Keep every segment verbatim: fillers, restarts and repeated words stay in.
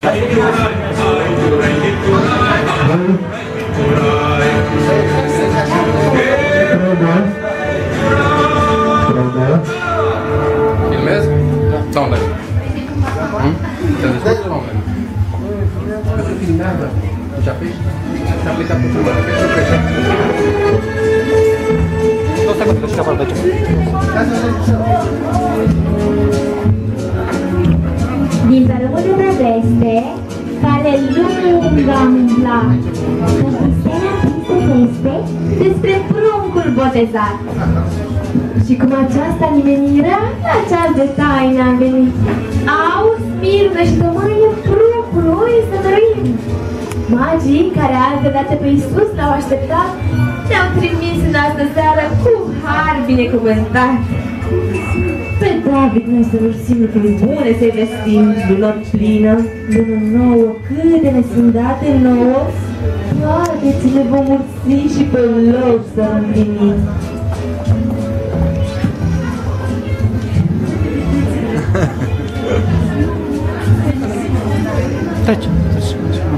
Filmez? Sau nu? Te descurci sau nu? Că se filmează. Deci apeși și a plecat pe filmă. Apeși și pleci. Tot stai cu tine și capul de aici. Din tărâmul de preveste, care lung am umblat, în stela triste veste despre pruncul botezat. Și cum aceasta nimenirea, la ceas de taină am venit. Au, smirnă și tămâie pruncului să dăruim. Magii care altădată pe Iisus l-au așteptat, ne-au trimis în astă seară cu har binecuvântat. Pe David noi să rugim lucruri bune să-i vestim, lună plină, lună nouă, câte ne sunt date nouă, toate ți le vom mulți și pe loc să împlinim. Trece, trece.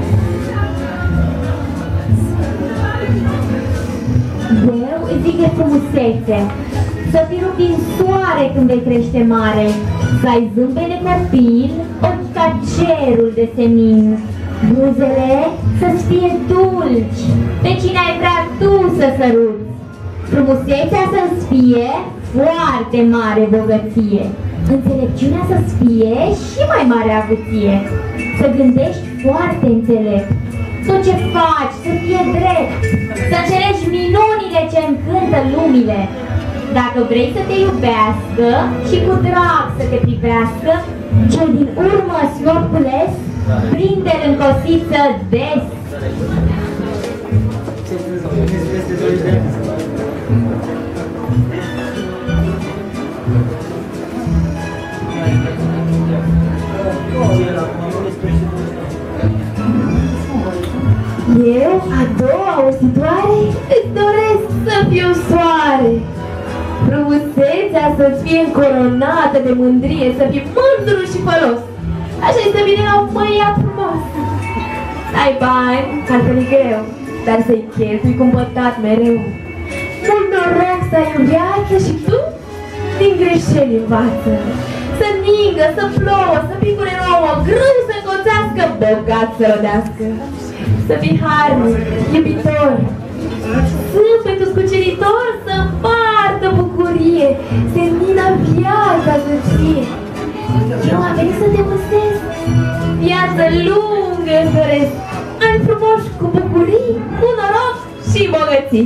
Eu îți zic de frumusețe, să fii rupt din soare când vei crește mare, să ai zâmbele căpil, ochi ca cerul de senin, buzele să-ți fie dulci, pe cine ai vrea tu să săruți, frumusețea să-ți fie foarte mare bogăție, înțelepciunea să-ți fie și mai mare avuție, să gândești foarte înțelept, tot ce faci să fie drept, să înțelegi minunile ce încântă lumile. Dacă vrei să te iubească și cu drag să te privească, cel din urmă snorcules, prinde-l în cosiță des. Eu, a doua auzitoare, îți doresc să fiu soare. Frumusețea să-ți fie încoronată de mândrie, să fii mândru și fălos. Așa este bine la un băiat frumos. Ai bani, altfel greu, dar să-i cheltui cu împătat mereu. Mult noroc să ai în viață și tu din greșeli învață. Să ningă, să plouă, să picure nouă, grâu să încoțească, bogat să rodească. Să fii harnic, iubitor, sufletul cuceritor să împartă bucurie, senină viața să-ți fie. Eu am venit să te gustez, viață lungă îți doresc, ani frumoși cu bucurii, cu noroc și bogății.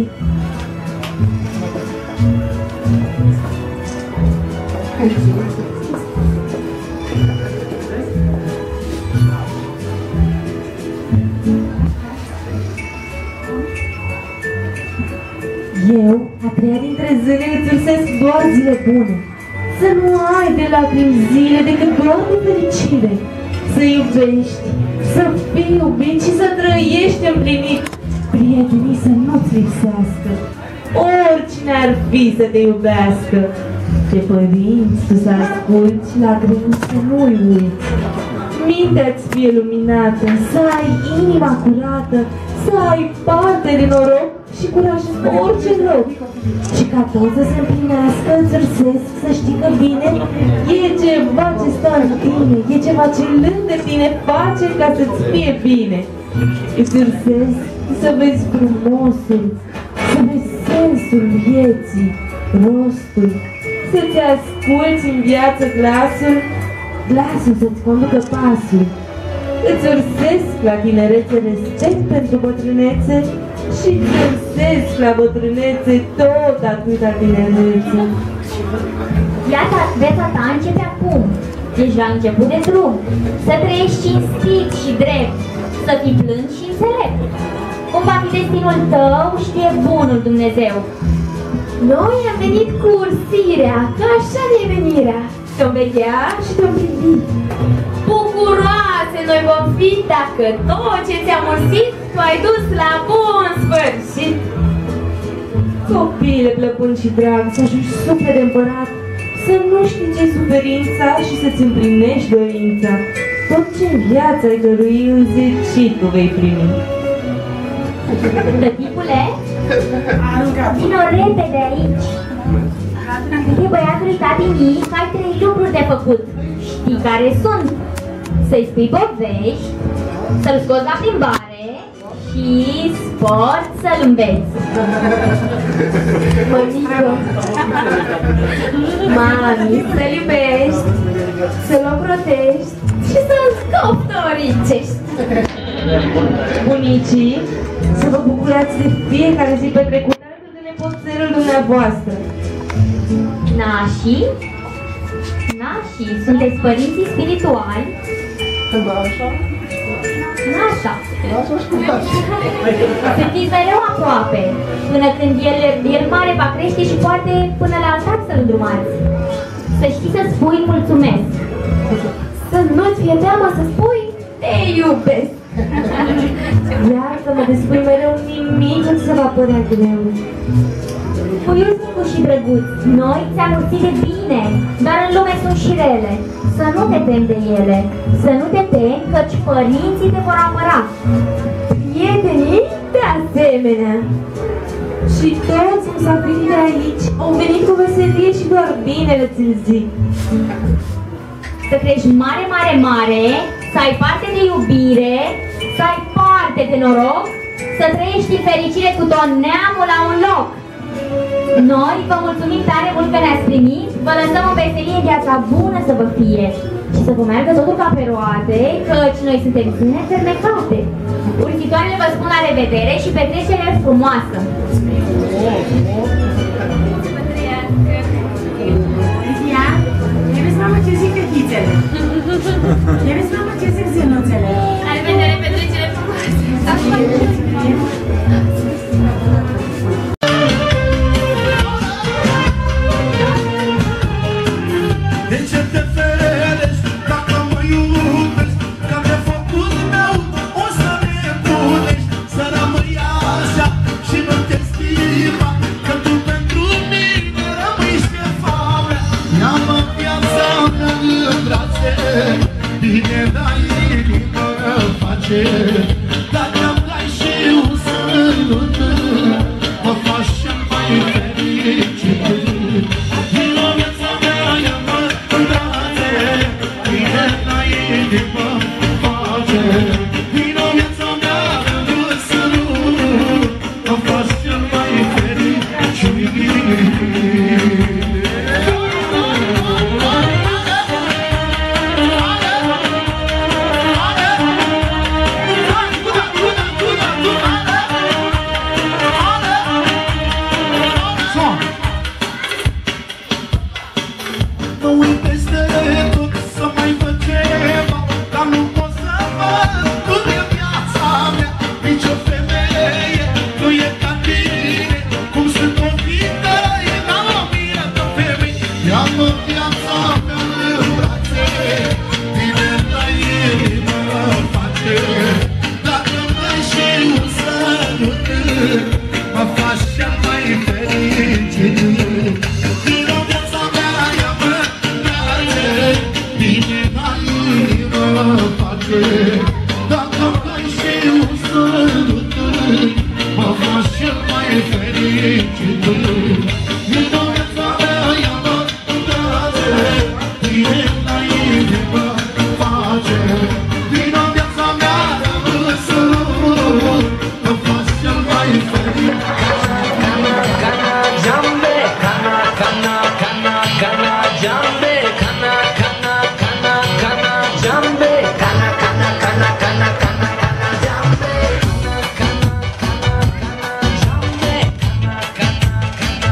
Eu, a treia dintre zile, îți ursesc doar zile bune. Să nu ai de lacrimi zile decât doar de fericire. Să iubești, să fii iubit și să trăiești împlinit. Prietenii să nu-ți lipsească, oricine ar fi să te iubească. Pe părinți tu să asculți, lacrimi să nu-i uiți. Mintea-ți fie luminată, să ai inima curată, să ai parte de noroc și curaj în orice loc. Și ca tot să se împlinească, îți ursesc să știi că bine e ceva ce stă în tine, e ceva ce lângă tine face ca să-ți fie bine. Îți ursesc să vezi frumosul, să vezi sensul vieții, rostul, să-ți asculți în viață glasul, glasul să-ți conducă pasul. Îți ursesc la tinerețe respect pentru bătrânețe și îți ursesc la bătrânețe tot atâta tinerețe. Viața, viața ta începe acum, ești la început de drum, să trăiești cinstit și drept, să fii blând și înțelept. Cum va fi destinul tău, știe bunul Dumnezeu. Noi am venit cu ursirea, că așa ne e venirea. Te-o veghea și te-o privi. Bucuroase noi vom fi dacă tot ce ți-am ursit tu ai dus la bun sfârșit. Copile plăpând și drag, să ajungi suflet de împărat, să nu știi ce-i suferința și să-ți împlinești dorința. Tot ce în viață ai dărui înzecit tu vei primi. Tăticule, vino repede aici. Uite, băiatului tatinii, ai trei lucruri de făcut. Știi care sunt? Să-i spui povești, să-l scoți la plimbare și sport să-l înveți. Mămică, mami, să-l iubești, să-l ocrotești Și să-l scoptoricești. bunicii, să vă bucurați de fiecare zi petrecută alături de nepoțelul dumneavoastră. Nașii, nașii, sunteți părinții spirituali. Așa? Nașa. Așa și cum așa? Să fiți mereu aproape, până când el, el mare va crește și poate până la altar să-l îndrumați. Să știi să spui mulțumesc. Să nu-ți fie teamă să spui te iubesc. Iartă-mă de spui mereu nimic nu ți se va părea greu. Puiul micu și drăguț, noi ți-am mulțit de bine, dar în lume sunt și rele. Să nu te temi de ele, să nu te temi, căci părinții te vor apăra. Prietenii, de asemenea. Și toți musafirii de aici au venit cu veselie și doar binele ți-l zic. Să crești mare, mare, mare, să ai parte de iubire, să ai parte de noroc, să trăiești în fericire cu tot neamul la un loc. Noi vă mulțumim tare mult că ne-ați primit, vă lăsăm în veselie viața bună să vă fie și să vă meargă totul ca pe roate, căci noi suntem zâne fermecate. Urchitoarele vă spun la revedere și petrecere frumoasă! Ia, ia vezi, mamă, ce zic fetițele. Ia vezi, mamă, ce zic zânuțele. La revedere, petrecere frumoasă! De ce te ferești dacă mă iubești? Că mi-a făcut meu o să nebunești. Să rămâi așa și nu te schimba, că tu pentru mine rămâi șefa mea. Ia-mă viața mea în brațe, bine la inimă face. Dacă-mi dai și un sărut, mă faci și mai fericit. Vino viața mea, ia-mă în brațe, bine la inimă face. Vino viața mea, în sărut, mă faci și mai fericit. Mă uit peste tot să mai văd ceva, dar nu pot să văd cum e viața mea. Nici o femeie nu e ca tine, cum sunt ochii tăi la mine de femei. Ia-mă viața mea în brațe, bine la inimă face. Dacă-mi dai și un sărut, mă faci cel mai fericit. Vino viața mea, ia-mă în brațe, bine la inimă face. Dacă-mi dai și un sărut, mă faci cel mai fericit. Vino viața mea, ia-mă în brațe, bine la inimă face. Vino viața mea, ia-mă în sărut, mă faci cel mai fericit. Kana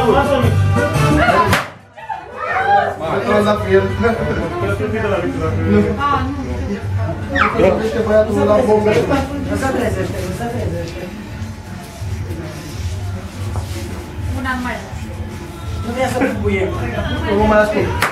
Mai la fel. Nu. Gândește băiatul la bombă. Nu se trezește, nu se trezește. Un an mai. Nu vrea să bubuie. Nu mă mai ascult.